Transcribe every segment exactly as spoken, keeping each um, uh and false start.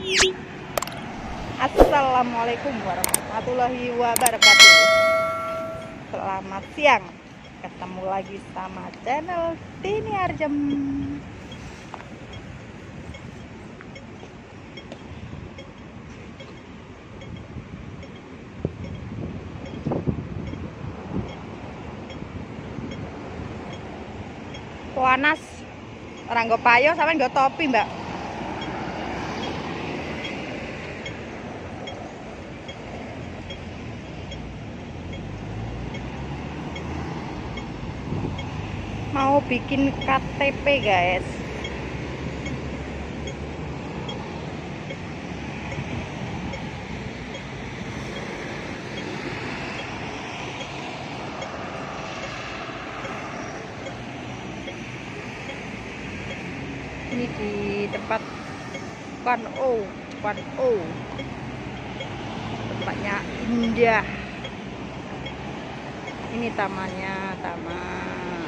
Assalamualaikum warahmatullahi wabarakatuh. Selamat siang. Ketemu lagi sama channel Tini Arjem. Panas. Orang nggo payo sampean nggo topi, Mbak. Mau bikin K T P, guys. Ini di tempat Kwan O, Kwan O. Tempatnya indah. Ini tamannya, taman.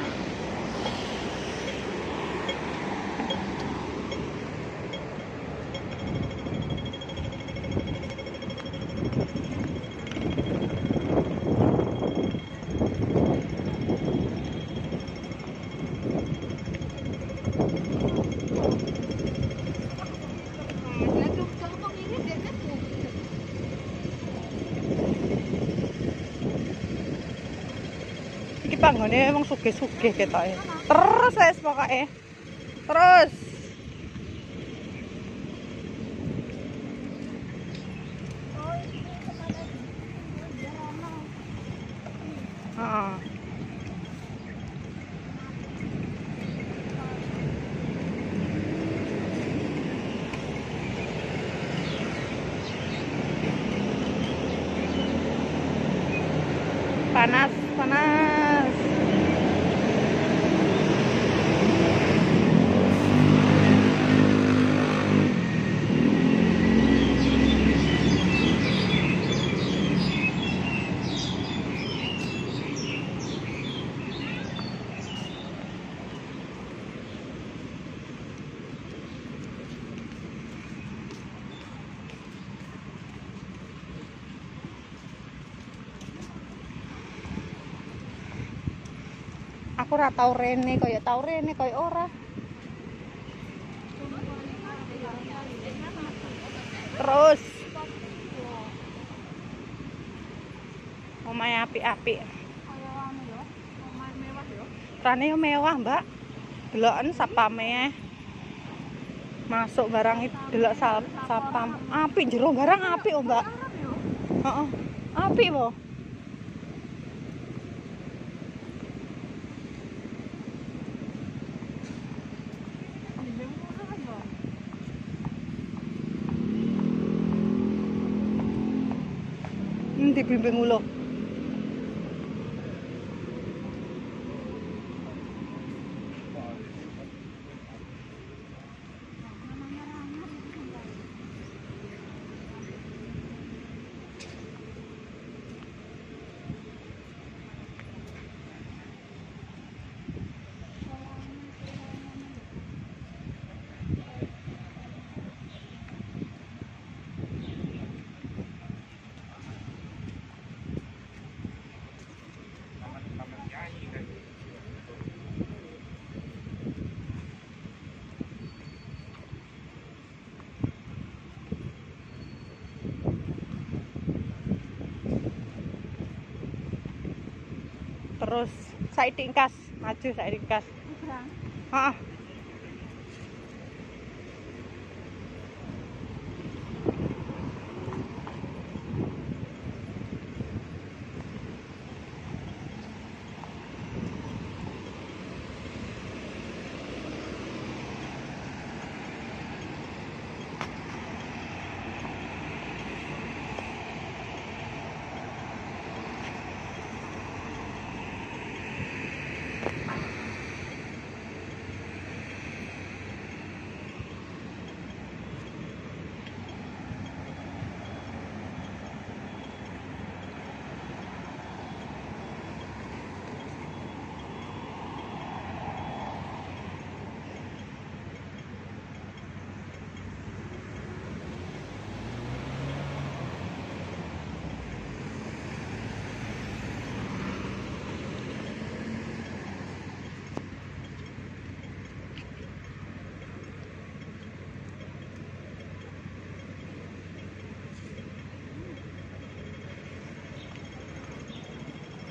Iki panggone emang sugih-sugih ketoke. Terus wis pokoke. Terus. Heeh. Panas, panas. Aku ora tau rene kaya tau rene kaya ora. Terus omahe apik-apik. Kaya anu yo, omahe mewah yo. Rane yo mewah, Mbak. Deloken sapame. Masuk barang iki delok sapam. Apik jero barang apik, oh, Mbak. Heeh. Apik, po. Di bimbing ulo. Terus saya tingkas, maju saya tingkas. Heeh.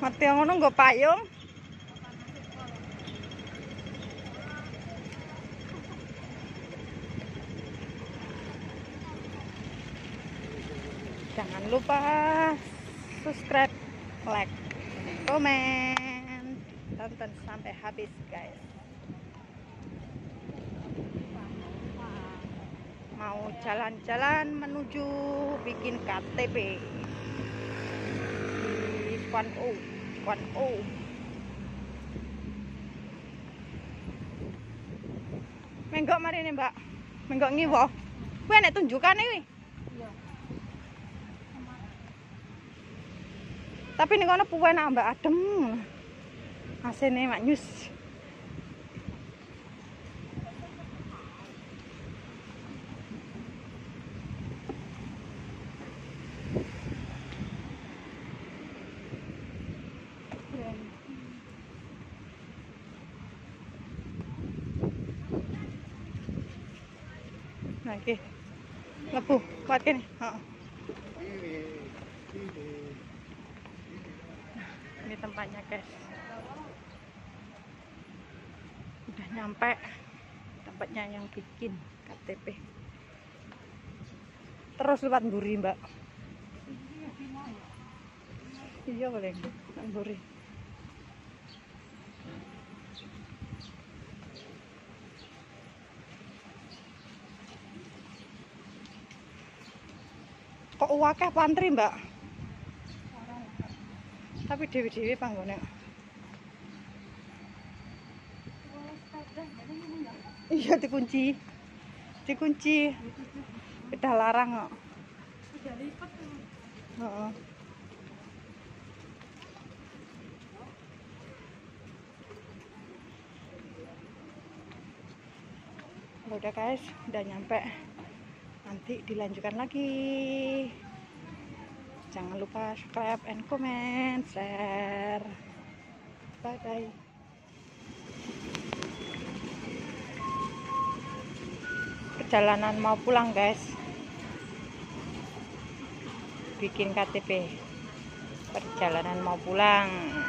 Mati yang ngono nggo payung. Jangan lupa subscribe, like, komen, tonton sampai habis guys. Mau jalan-jalan menuju bikin K T P di Kuan O, Kuan O. Menggok mari nih Mbak, menggok ngiwo. Kuwi nek tunjukan iki. Iya. Tapi ning kono puwenak Mbak, adem. Asene mak nyus. Nah, oke. Lebu, kuat kene. Heeh. Ini tempatnya, guys. Udah nyampe tempatnya yang bikin K T P. Terus lewat Mburi, Mbak. Iya, boleh. Mburi. Kok wakeh pantri Mbak? Tapi dewi-dewi panggone. Iya dikunci, dikunci. Udah larang kok. Udah lipat. Heeh. Udah guys, udah nyampe. Nanti dilanjutkan lagi. Jangan lupa subscribe and comment, share. Bye bye. Perjalanan mau pulang guys. Bikin K T P. Perjalanan mau pulang.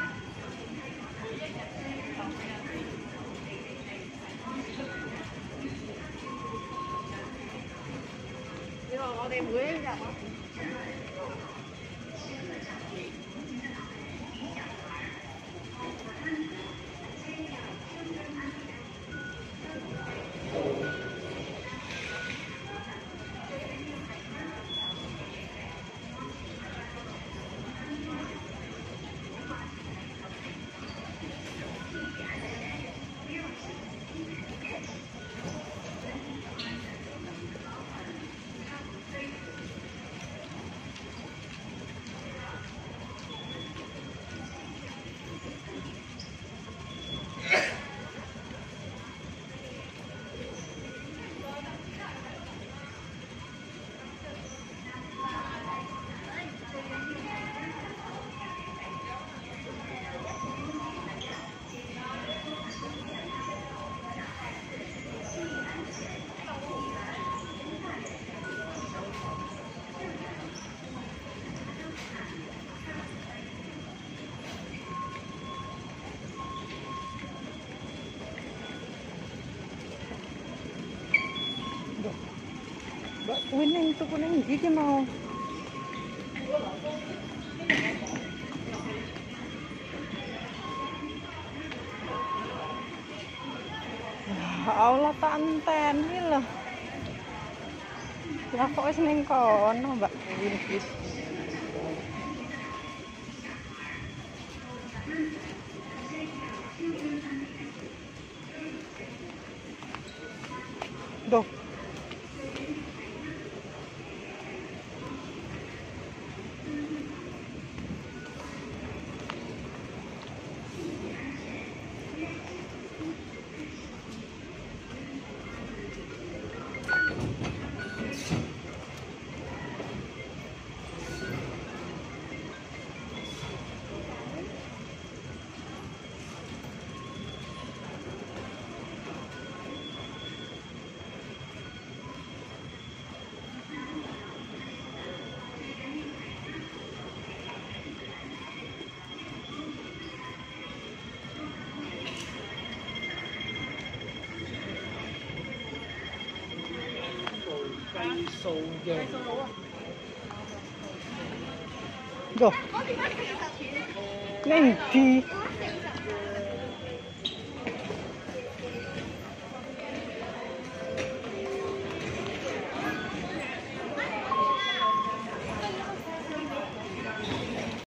Mbak kuning itu kuning gigi mau. Ya Allah tak anteni loh. Lah kok wis ning kono Mbak kuning wis. Duh. 數嘅。 Loh. Ning di